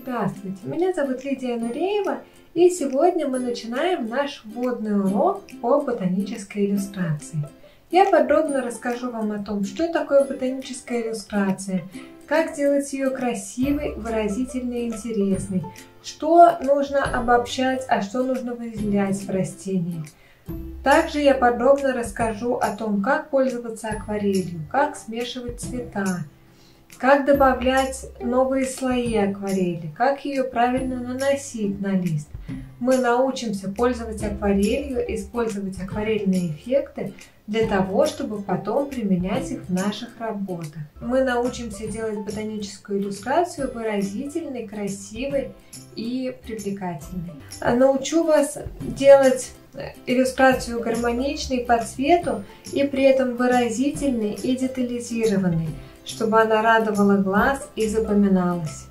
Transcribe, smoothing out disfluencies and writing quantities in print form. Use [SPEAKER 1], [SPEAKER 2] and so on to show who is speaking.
[SPEAKER 1] Здравствуйте, меня зовут Лидия Нуреева, и сегодня мы начинаем наш вводный урок по ботанической иллюстрации. Я подробно расскажу вам о том, что такое ботаническая иллюстрация, как сделать ее красивой, выразительной и интересной, что нужно обобщать, а что нужно выделять в растении. Также я подробно расскажу о том, как пользоваться акварелью, как смешивать цвета, как добавлять новые слои акварели, как ее правильно наносить на лист. Мы научимся пользоваться акварелью, использовать акварельные эффекты для того, чтобы потом применять их в наших работах. Мы научимся делать ботаническую иллюстрацию выразительной, красивой и привлекательной. Научу вас делать иллюстрацию гармоничной по цвету и при этом выразительной и детализированной, чтобы она радовала глаз и запоминалась.